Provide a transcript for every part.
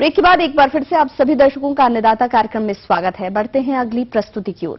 Break के बाद एक बार फिर से आप सभी दर्शकों का अन्नदाता कार्यक्रम में स्वागत है। बढ़ते हैं अगली प्रस्तुति की ओर।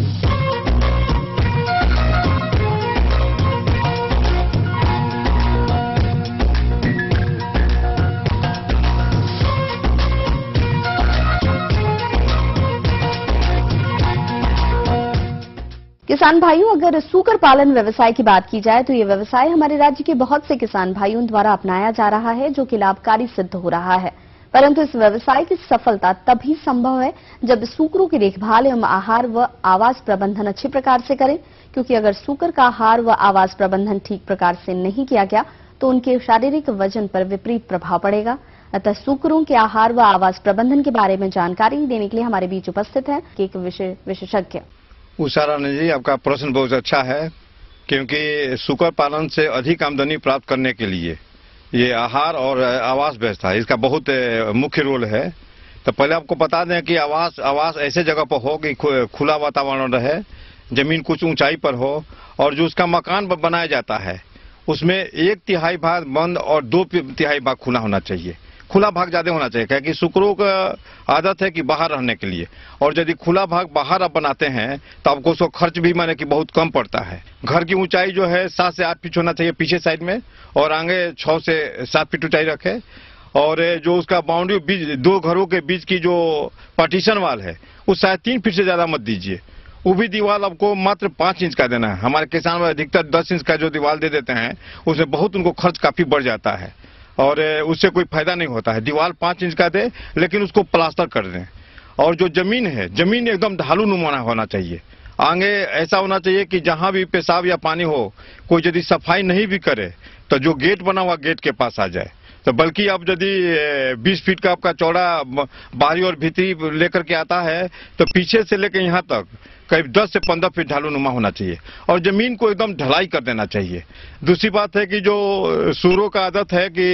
किसान भाइयों, अगर सूकर पालन व्यवसाय की बात की जाए तो ये व्यवसाय हमारे राज्य के बहुत से किसान भाइयों द्वारा अपनाया जा रहा है, जो कि लाभकारी सिद्ध हो रहा है। परंतु इस व्यवसाय की सफलता तभी संभव है जब सूकरों की देखभाल एवं आहार व आवास प्रबंधन अच्छे प्रकार से करें, क्योंकि अगर सूकर का आहार व आवास प्रबंधन ठीक प्रकार से नहीं किया गया तो उनके शारीरिक वजन पर विपरीत प्रभाव पड़ेगा। अतः सूकरों के आहार व आवास प्रबंधन के बारे में जानकारी देने के लिए हमारे बीच उपस्थित है एक विशेषज्ञ। उषा रानी जी, आपका प्रश्न बहुत अच्छा है, क्योंकि सूकर पालन से अधिक आमदनी प्राप्त करने के लिए ये आहार और आवास व्यवस्था इसका बहुत मुख्य रोल है। तो पहले आपको बता दें कि आवास ऐसे जगह पर हो कि खुला वातावरण रहे, जमीन कुछ ऊंचाई पर हो, और जो उसका मकान बनाया जाता है उसमें 1/3 भाग बंद और 2/3 भाग खुला होना चाहिए। खुला भाग ज्यादा होना चाहिए, क्योंकि सूकरों का आदत है कि बाहर रहने के लिए, और यदि खुला भाग बाहर आप बनाते हैं तो आपको उसको खर्च भी माने कि बहुत कम पड़ता है। घर की ऊंचाई जो है 7 से 8 फीट होना चाहिए पीछे साइड में, और आगे 6 से 7 फीट ऊंचाई रखे। और जो उसका बाउंड्री बीच दो घरों के बीच की जो पार्टीशन वाल है उस 3.5 फीट से ज्यादा मत दीजिए। वो भी दीवार आपको मात्र 5 इंच का देना है। हमारे किसान अधिकतर 10 इंच का जो दीवार दे देते हैं उसमें बहुत उनको खर्च काफी बढ़ जाता है और उससे कोई फायदा नहीं होता है। दीवार 5 इंच का दे, लेकिन उसको प्लास्टर कर दें। और जो जमीन है, जमीन एकदम ढालू नुमा होना चाहिए। आगे ऐसा होना चाहिए कि जहां भी पेशाब या पानी हो, कोई यदि सफाई नहीं भी करे तो जो गेट बना हुआ गेट के पास आ जाए। तो बल्कि आप यदि 20 फीट का आपका चौड़ा बाहरी और भीतरी लेकर के आता है तो पीछे से लेकर यहाँ तक करीब 10 से 15 फीट ढालू नुमा होना चाहिए, और जमीन को एकदम ढलाई कर देना चाहिए। दूसरी बात है कि जो सूरों का आदत है कि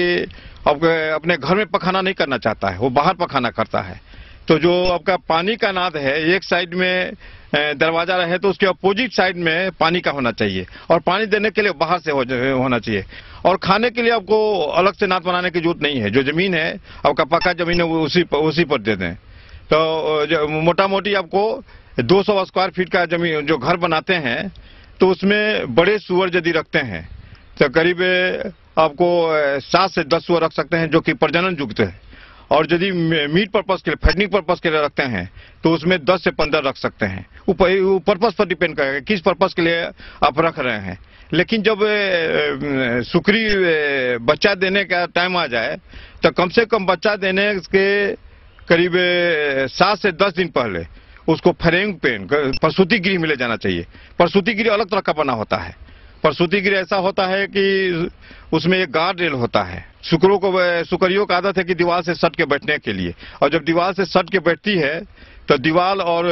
अपने घर में पखाना नहीं करना चाहता है, वो बाहर पखाना करता है। तो जो आपका पानी का नाद है, एक साइड में दरवाजा रहे तो उसके अपोजिट साइड में पानी का होना चाहिए, और पानी देने के लिए बाहर से होना चाहिए। और खाने के लिए आपको अलग से नाद बनाने की जरूरत नहीं है। जो जमीन है आपका पक्का जमीन है उसी पर दे दें। तो मोटा मोटी आपको 200 स्क्वायर फीट का जमीन जो घर बनाते हैं तो उसमें बड़े सुअर यदि रखते हैं तो करीब आपको 7 से 10 सुअर रख सकते हैं, जो कि प्रजनन युक्त है। और यदि मीट पर्पस के लिए, फैटनिंग पर्पस के लिए रखते हैं तो उसमें 10 से 15 रख सकते हैं। वो पर्पस पर डिपेंड करेगा किस पर्पस के लिए आप रख रहे हैं। लेकिन जब सुकरी बच्चा देने का टाइम आ जाए तो कम से कम बच्चा देने के करीब 7 से 10 दिन पहले उसको फ्रेम पेन प्रसूति गृह में ले जाना चाहिए। प्रसूति गृह अलग तरह का बना होता है। प्रसूति गृह ऐसा होता है कि उसमें एक गार्ड रेल होता है। सुकरियों का आदत है कि दीवार से सट के बैठने के लिए, और जब दीवार से सट के बैठती है तो दीवार और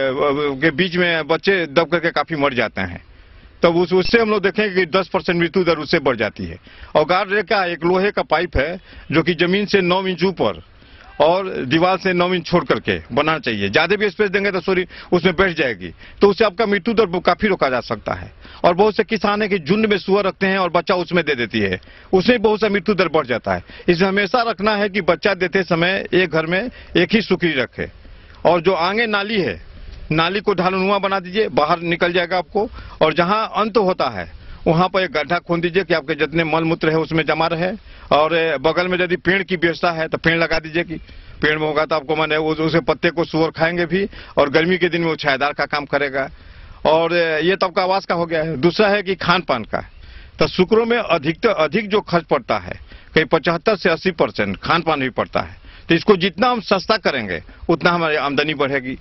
के बीच में बच्चे दब करके काफी मर जाते हैं। तब उससे हम लोग देखेंगे कि 10% मृत्यु दर उससे बढ़ जाती है। और गार्ड रेल का एक लोहे का पाइप है जो कि जमीन से 9 इंच ऊपर और दीवार से 9 इंच छोड़ करके बनाना चाहिए। ज्यादा भी स्पेस देंगे तो सॉरी उसमें बैठ जाएगी, तो उससे आपका मृत्यु दर काफी रोका जा सकता है। और बहुत से किसान है कि झुंड में सुअर रखते हैं और बच्चा उसमें दे देती है, उसमें बहुत सा मृत्यु दर बढ़ जाता है। इसलिए हमेशा रखना है कि बच्चा देते समय एक घर में एक ही सुकरी रखे। और जो आगे नाली है, नाली को ढालनुमा बना दीजिए, बाहर निकल जाएगा आपको। और जहां अंत होता है वहां पर एक गड्ढा खोद दीजिए कि आपके जितने मल मूत्र है उसमें जमा रहे। और बगल में यदि पेड़ की व्यवस्था है तो पेड़ लगा दीजिए कि पेड़ में होगा तो आपको माने उसे पत्ते को सुअर खाएंगे भी, और गर्मी के दिन में वो छायादार का काम करेगा। और ये तो आपका आवास का हो गया है। दूसरा है कि खान पान का। तो सूकरों में अधिक जो खर्च पड़ता है, कहीं 75 से 80% खान पान भी पड़ता है। तो इसको जितना हम सस्ता करेंगे उतना हमारी आमदनी बढ़ेगी।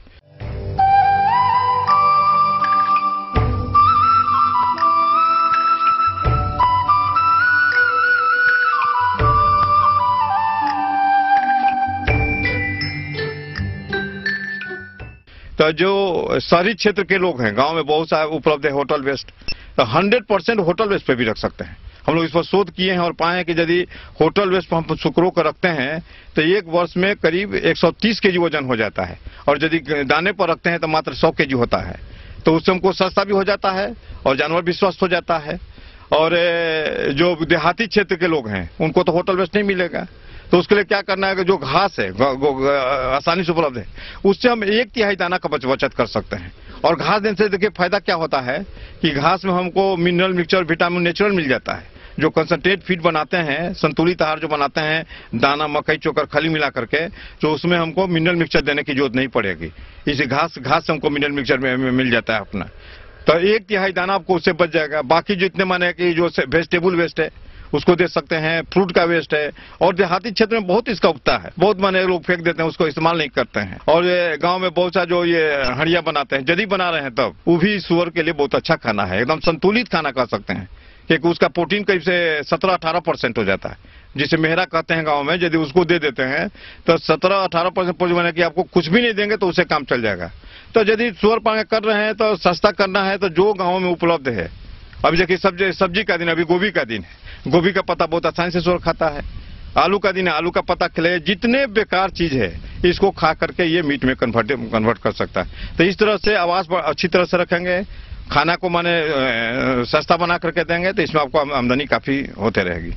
तो जो शहरी क्षेत्र के लोग हैं, गांव में बहुत सारे उपलब्ध है होटल वेस्ट, तो 100% होटल वेस्ट पे भी रख सकते हैं। हम लोग इस पर शोध किए हैं और पाए हैं कि यदि होटल वेस्ट पर हम सूकरों को रखते हैं तो एक वर्ष में करीब 130 केजी वजन हो जाता है, और यदि दाने पर रखते हैं तो मात्र 100 केजी होता है। तो उससे हमको सस्ता भी हो जाता है और जानवर भी स्वस्थ हो जाता है। और जो देहाती क्षेत्र के लोग हैं उनको तो होटल वेस्ट नहीं मिलेगा, तो उसके लिए क्या करना है कि जो घास है आसानी से उपलब्ध है उससे हम 1/3 दाना का बचत कर सकते हैं। और घास देने से देखिए फायदा क्या होता है कि घास में हमको मिनरल मिक्सचर विटामिन नेचुरल मिल जाता है। जो कंसंट्रेट फीड बनाते हैं, संतुलित आहार जो बनाते हैं, दाना मकई चोकर खली मिला करके, तो उसमें हमको मिनरल मिक्सचर देने की जरूरत नहीं पड़ेगी। इसी घास से हमको मिनरल मिक्सचर में मिल जाता है अपना। तो 1/3 दाना आपको उससे बच जाएगा। बाकी जितने माने कि जो वेजिटेबल वेस्ट है उसको दे सकते हैं, फ्रूट का वेस्ट है। और देहाती क्षेत्र में बहुत इसका उगता है, बहुत माने लोग फेंक देते हैं, उसको इस्तेमाल नहीं करते हैं। और ये गांव में बहुत सा जो ये हड़िया बनाते हैं, यदि बना रहे हैं तब वो भी सुअर के लिए बहुत अच्छा खाना है, एकदम संतुलित खाना कह सकते हैं, क्योंकि उसका प्रोटीन करीब से 17-18% हो जाता है, जिसे मेहरा कहते हैं गांव में। यदि उसको दे देते हैं तो 17-18% माने कि आपको कुछ भी नहीं देंगे तो उससे काम चल जाएगा। तो यदि सुअर पालन कर रहे हैं तो सस्ता करना है तो जो गाँव में उपलब्ध है। अभी देखिए सब्जी का दिन, अभी गोभी का दिन है, गोभी का पत्ता बहुत आसानी से सुअर खाता है। आलू का दिन है, आलू का पत्ता खिलाए। जितने बेकार चीज है इसको खा करके ये मीट में कन्वर्ट कर सकता है। तो इस तरह से आवास अच्छी तरह से रखेंगे, खाना को माने सस्ता बना करके देंगे तो इसमें आपको आमदनी काफी होते रहेगी।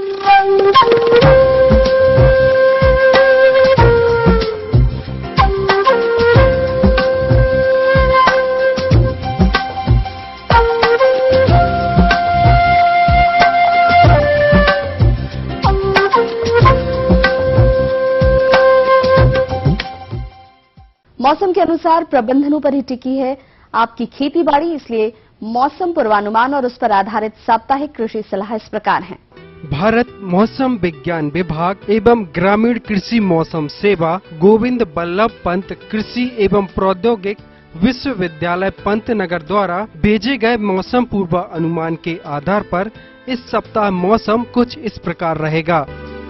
मौसम के अनुसार प्रबंधनों पर ही टिकी है आपकी खेती बाड़ी, इसलिए मौसम पूर्वानुमान और उस पर आधारित साप्ताहिक कृषि सलाह इस प्रकार है। भारत मौसम विज्ञान विभाग एवं ग्रामीण कृषि मौसम सेवा गोविंद बल्लभ पंत कृषि एवं प्रौद्योगिक विश्वविद्यालय पंतनगर द्वारा भेजे गए मौसम पूर्वानुमान के आधार पर इस सप्ताह मौसम कुछ इस प्रकार रहेगा।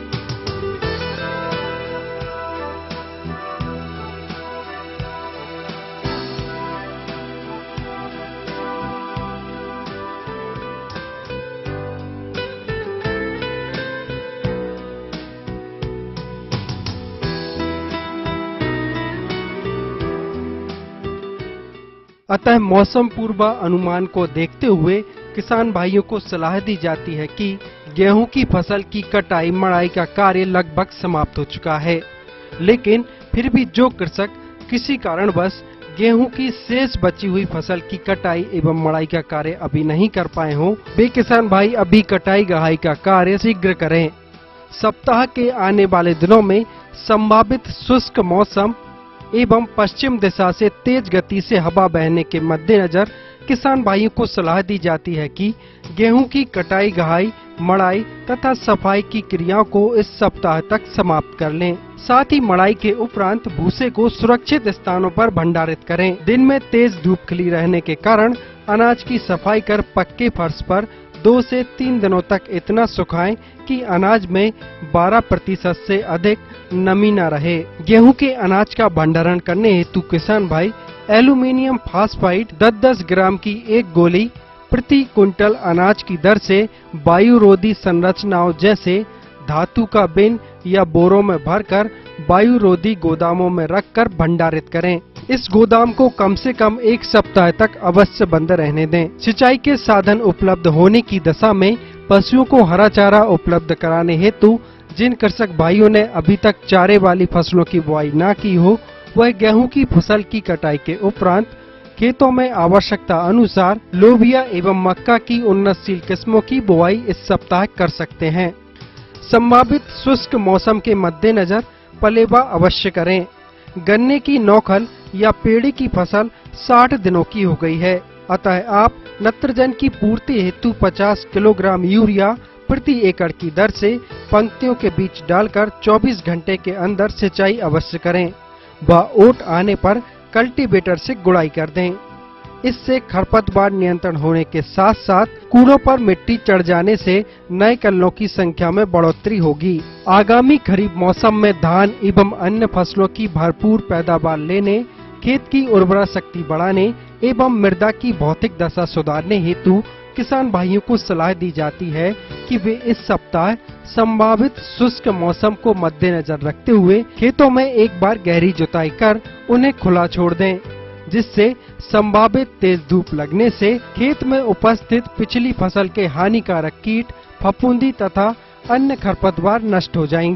अतः मौसम पूर्वानुमान को देखते हुए किसान भाइयों को सलाह दी जाती है कि गेहूं की फसल की कटाई मड़ाई का कार्य लगभग समाप्त हो चुका है, लेकिन फिर भी जो कृषक किसी कारणवश गेहूं की शेष बची हुई फसल की कटाई एवं मड़ाई का कार्य अभी नहीं कर पाए हों, वे किसान भाई अभी कटाई गहाई का कार्य शीघ्र करें। सप्ताह के आने वाले दिनों में संभावित शुष्क मौसम एवं पश्चिम दिशा से तेज गति से हवा बहने के मद्देनजर किसान भाइयों को सलाह दी जाती है कि गेहूं की कटाई गहाई मड़ाई तथा सफाई की क्रियाओं को इस सप्ताह तक समाप्त कर लें। साथ ही मड़ाई के उपरांत भूसे को सुरक्षित स्थानों पर भंडारित करें। दिन में तेज धूप खिली रहने के कारण अनाज की सफाई कर पक्के फर्श पर 2 से 3 दिनों तक इतना सुखाएं कि अनाज में 12% से अधिक नमी न रहे। गेहूं के अनाज का भंडारण करने हेतु किसान भाई एल्यूमीनियम फास्फाइड 10-10 ग्राम की एक गोली प्रति क्विंटल अनाज की दर से वायुरोधी संरचनाओं जैसे धातु का बिन या बोरों में भरकर वायुरोधी गोदामों में रखकर भंडारित करें। इस गोदाम को कम से कम 1 सप्ताह तक अवश्य बंद रहने दें। सिंचाई के साधन उपलब्ध होने की दशा में पशुओं को हरा चारा उपलब्ध कराने हेतु जिन कृषक भाइयों ने अभी तक चारे वाली फसलों की बुआई न की हो, वह गेहूं की फसल की कटाई के उपरांत खेतों में आवश्यकता अनुसार लोबिया एवं मक्का की उन्नतशील किस्मों की बुआई इस सप्ताह कर सकते हैं। संभावित शुष्क मौसम के मद्देनजर पलेवा अवश्य करें। गन्ने की नौखल या पेड़ी की फसल 60 दिनों की हो गई है, अतः आप नत्रजन की पूर्ति हेतु 50 किलोग्राम यूरिया प्रति एकड़ की दर से पंक्तियों के बीच डालकर 24 घंटे के अंदर सिंचाई अवश्य करें व ओट आने पर कल्टीवेटर से गुड़ाई कर दें। इससे खरपतवार नियंत्रण होने के साथ साथ कूड़ों पर मिट्टी चढ़ जाने से नए कल्लों की संख्या में बढ़ोतरी होगी। आगामी खरीफ मौसम में धान एवं अन्य फसलों की भरपूर पैदावार लेने, खेत की उर्वरा शक्ति बढ़ाने एवं मृदा की भौतिक दशा सुधारने हेतु किसान भाइयों को सलाह दी जाती है कि वे इस सप्ताह संभावित शुष्क मौसम को मद्देनजर रखते हुए खेतों में एक बार गहरी जुताई कर उन्हें खुला छोड़ दें, जिससे संभावित तेज धूप लगने से खेत में उपस्थित पिछली फसल के हानिकारक कीट, फफूंदी तथा अन्य खरपतवार नष्ट हो जाएंगे।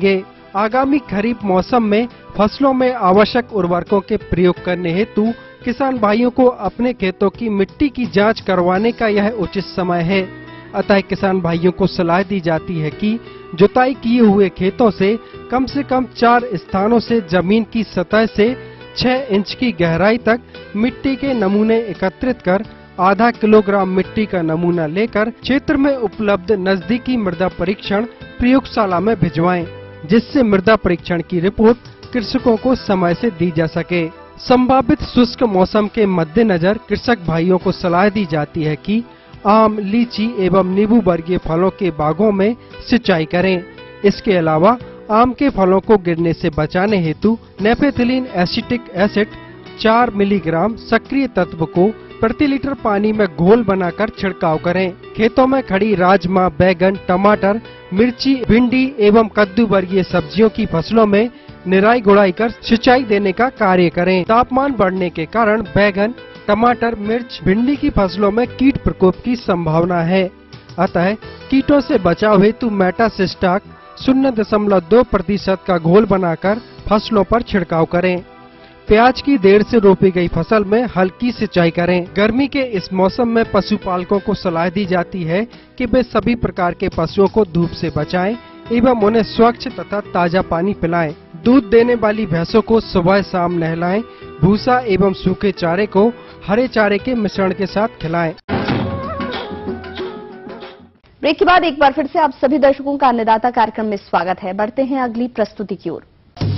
आगामी खरीफ मौसम में फसलों में आवश्यक उर्वरकों के प्रयोग करने हेतु किसान भाइयों को अपने खेतों की मिट्टी की जांच करवाने का यह उचित समय है। अतः किसान भाइयों को सलाह दी जाती है कि जुताई किए हुए खेतों से कम 4 स्थानों से जमीन की सतह से 6 इंच की गहराई तक मिट्टी के नमूने एकत्रित कर आधा किलोग्राम मिट्टी का नमूना लेकर क्षेत्र में उपलब्ध नजदीकी मृदा परीक्षण प्रयोगशाला में भिजवाएं, जिससे मृदा परीक्षण की रिपोर्ट कृषकों को समय से दी जा सके। संभावित शुष्क मौसम के मद्देनजर कृषक भाइयों को सलाह दी जाती है कि आम, लीची एवं नींबू वर्गीय फलों के बागों में सिंचाई करें। इसके अलावा आम के फलों को गिरने से बचाने हेतु नेपेथिलीन एसिटिक एसिड 4 मिलीग्राम सक्रिय तत्व को प्रति लीटर पानी में घोल बनाकर छिड़काव करें। खेतों में खड़ी राजमा, बैगन, टमाटर, मिर्ची, भिंडी एवं कद्दू वर्गीय सब्जियों की फसलों में निराई गुड़ाई कर सिंचाई देने का कार्य करें। तापमान बढ़ने के कारण बैगन, टमाटर, मिर्च, भिंडी की फसलों में कीट प्रकोप की संभावना है। अतः कीटों से बचाव हेतु मेटासिस्टाक 0.2% का घोल बनाकर फसलों पर छिड़काव करें। प्याज की देर से रोपी गई फसल में हल्की सिंचाई करें। गर्मी के इस मौसम में पशुपालकों को सलाह दी जाती है कि वे सभी प्रकार के पशुओं को धूप से बचाएं एवं उन्हें स्वच्छ तथा ताजा पानी पिलाएं। दूध देने वाली भैंसों को सुबह शाम नहलाएं। भूसा एवं सूखे चारे को हरे चारे के मिश्रण के साथ खिलाएं। ब्रेक के बाद एक बार फिर से आप सभी दर्शकों का अन्नदाता कार्यक्रम में स्वागत है। बढ़ते हैं अगली प्रस्तुति की ओर।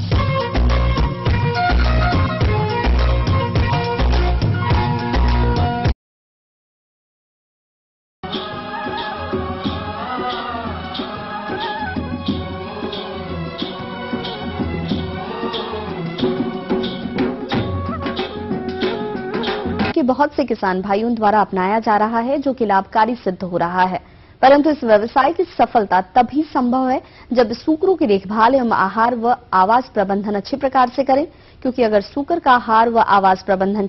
बहुत से किसान भाइयों द्वारा अपनाया जा रहा है, जो कि लाभकारी सिद्ध हो रहा है। परंतु इस व्यवसाय की सफलता तभी संभव है जब सूकरों की देखभाल एवं आहार व आवास प्रबंधन अच्छे प्रकार से करें, क्योंकि अगर सूकर का आहार व आवास प्रबंधन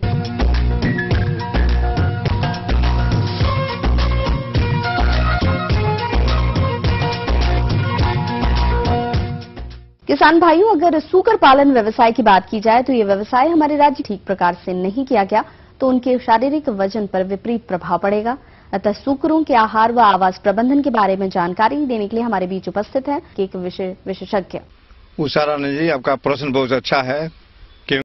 किसान भाइयों, अगर सूकर पालन व्यवसाय की बात की जाए तो ये व्यवसाय हमारे राज्य ठीक प्रकार से नहीं किया गया तो उनके शारीरिक वजन पर विपरीत प्रभाव पड़ेगा। अतः सूकरों के आहार व आवास प्रबंधन के बारे में जानकारी देने के लिए हमारे बीच उपस्थित है एक विशेषज्ञ। उषा रानी जी, आपका प्रश्न बहुत अच्छा है,